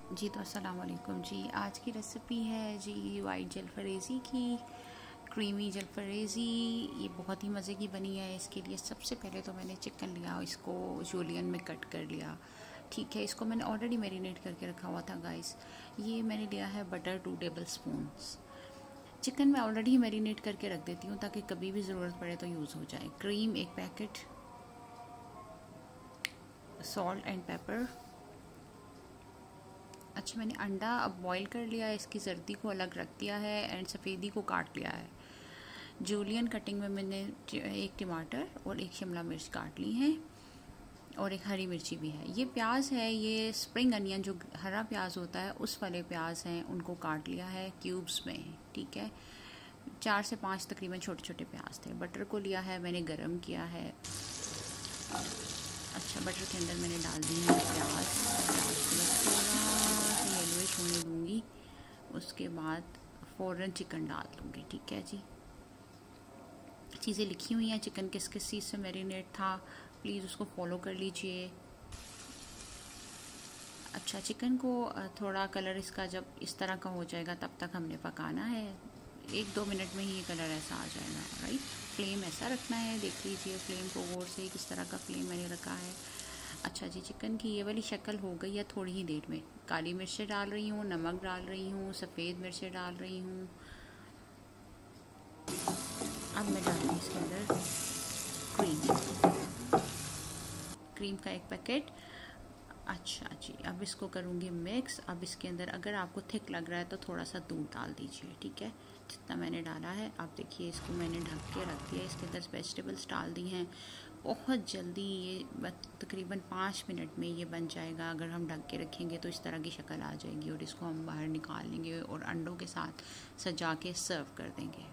जी तो अस्सलाम वालेकुम जी। आज की रेसिपी है जी वाइट जलफरेज़ी की, क्रीमी जलफरेज़ी। ये बहुत ही मज़े की बनी है। इसके लिए सबसे पहले तो मैंने चिकन लिया, इसको जूलियन में कट कर लिया। ठीक है, इसको मैंने ऑलरेडी मैरिनेट करके रखा हुआ था गाइस। ये मैंने लिया है बटर 2 टेबल स्पून्स। चिकन मैं ऑलरेडी मैरिनेट करके रख देती हूँ ताकि कभी भी ज़रूरत पड़े तो यूज़ हो जाए। Cream 1 packet, salt and pepper. अच्छा, मैंने अंडा अब बॉईल कर लिया है, इसकी जर्दी को अलग रख दिया है एंड सफ़ेदी को काट लिया है। जूलियन कटिंग में मैंने एक टमाटर और एक शिमला मिर्च काट ली हैं और एक हरी मिर्ची भी है। ये प्याज है, ये स्प्रिंग अनियन जो हरा प्याज होता है उस वाले प्याज हैं, उनको काट लिया है क्यूब्स में। ठीक है, 4 से 5 तकरीबन छोटे छोटे प्याज थे। बटर को लिया है मैंने, गरम किया है। अच्छा, बटर के अंदर मैंने डाल दी है प्याज को मैं थोड़ा सा येलोइश होने दूँगी। उसके बाद फ़ौरन चिकन डाल दूँगी। ठीक है जी, चीज़ें लिखी हुई हैं, चिकन किस किस चीज़ से मैरिनेट था, प्लीज़ उसको फॉलो कर लीजिए। अच्छा, चिकन को थोड़ा कलर इसका जब इस तरह का हो जाएगा तब तक हमने पकाना है। 1-2 मिनट में ही ये कलर ऐसा आ जाएगा। राइट, फ्लेम ऐसा रखना है, देख लीजिए फ्लेम को गौर से, किस तरह का फ्लेम मैंने रखा है। अच्छा जी, चिकन की ये वाली शक्ल हो गई है थोड़ी ही देर में। काली मिर्चें डाल रही हूँ, नमक डाल रही हूँ, सफ़ेद मिर्चें डाल रही हूँ। अब मैं डाल रही इसके अंदर क्रीम का 1 पैकेट। अच्छा जी, अब इसको करूँगी मिक्स। अब इसके अंदर अगर आपको थिक लग रहा है तो थोड़ा सा दूध डाल दीजिए। ठीक है, जितना मैंने डाला है। अब देखिए, इसको मैंने ढक के रख दिया। इसके अंदर वेजिटेबल्स डाल दी हैं। बहुत जल्दी ये तकरीबन 5 मिनट में ये बन जाएगा। अगर हम ढक के रखेंगे तो इस तरह की शक्ल आ जाएगी और इसको हम बाहर निकाल लेंगे और अंडों के साथ सजा के सर्व कर देंगे।